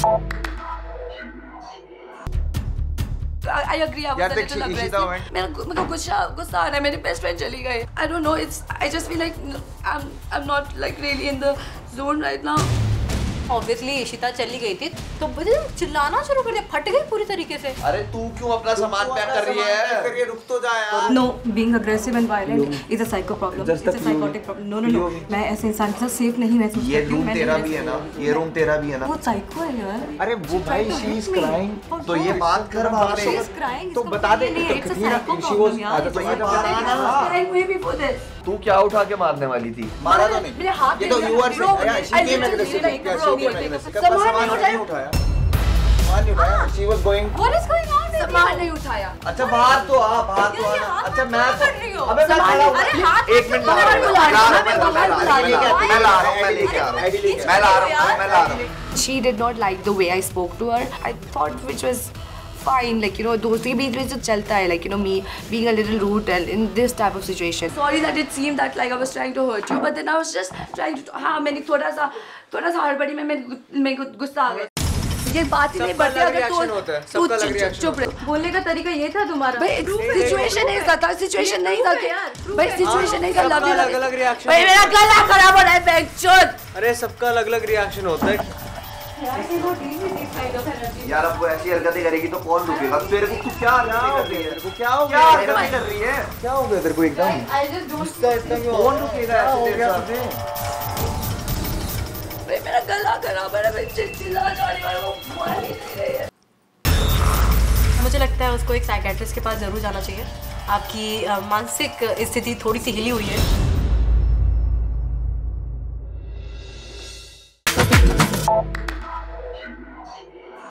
I agree. I was a little aggressive. मेरे को गुस्सा आ रहा है. मेरी बेस्ट फ्रेंड चली गई. I don't know. I just feel like I'm not like really in the zone right now. Obviously Ishita चली गई थी तो मुझे चिल्लाना शुरू कर दिया, फट गई पूरी तरीके से. अरे तू क्यों अपना सामान पैक कर रही है? रुक तो जा यार. No, being aggressive and violent is a psycho problem. It's a psychotic problem. No. मैं ऐसे इंसान के साथ सेफ नहीं महसूस करती. ये रूम तेरा भी है ना? ये रूम तेरा भी है ना? वो साइको है यार. अरे वो भाई she is crying. तो ये बात कर वहाँ पे. She is crying. तो बता दे. It's a psycho problem यार. तो ये बता ना. Way before this. तू क्या उठा के मारने वाली थी? मारा तो नहीं. मेरे हाथ ये तो you are सामान नहीं उठाया. She was going. What is going on? सामान नहीं उठाया. अच्छा बाहर तो आ, बाहर तो आ. अच्छा मैं तो. अबे मैं खड़ा हूँ. एक मिनट ला रहा हूँ. She did not like the way I spoke to her. I thought which was fine, like you know, दोस्ती के बीच में जो चलता है, like you know, me being a little rude in this type of situation. Sorry that it seemed that like I was trying to hurt you, but then I was just trying to. हाँ मैंने थोड़ा सा हड़बड़ी में मेरे को गुस्सा आ गया. ये बात ही नहीं बढ़ती अगर तू चुप रहे. बोलने का तरीका ये था तुम्हारा. भाई सिचुएशन ऐसा था, सिचुएशन नहीं था भाई, सिचुएशन नहीं था. अलग रिएक्शन. भाई मेरा गला खराब हो रहा है बेंचोद. अरे सबका अलग रिएक्शन होता है यार. अब वो ऐसी हरकतें करेगी तो कौन रुकेगा? तेरे को तू क्या हरकतें कर रही है? क्या हो गया? हरकतें कर रही है? क्या हो गया तेरे को एकदम? कौन रुकेगा ऐसे तेरे साथ? मेरा गला खराब है, मैं चिल्चिला जा रही हूं, वो बोल ही नहीं रही है. मुझे लगता है उसको एक साइकियाट्रिस्ट के पास जरूर जाना चाहिए. आपकी मानसिक स्थिति थोड़ी सी हिली हुई है.